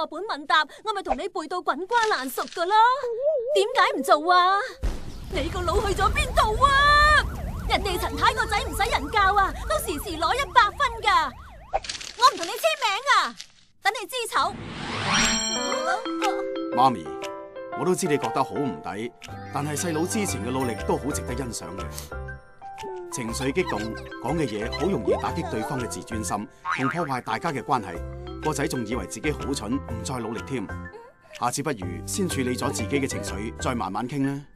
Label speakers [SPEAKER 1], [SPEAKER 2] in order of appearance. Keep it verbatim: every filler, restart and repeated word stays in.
[SPEAKER 1] 課本問答，我咪同你背到滾瓜爛熟噶咯。點解唔做啊？你個腦去咗邊度啊？人哋陳太個仔唔使人教啊，都時時攞一百分噶。我唔同你簽名啊，等你知醜。
[SPEAKER 2] 媽咪，我都知你覺得好唔抵，但係細佬之前嘅努力都好值得欣賞嘅。情緒激動，講嘅嘢好容易打擊對方嘅自尊心，同破壞大家嘅關係。個仔仲以為自己好蠢，唔再努力添。下次不如先處理咗自己嘅情緒，再慢慢傾啦。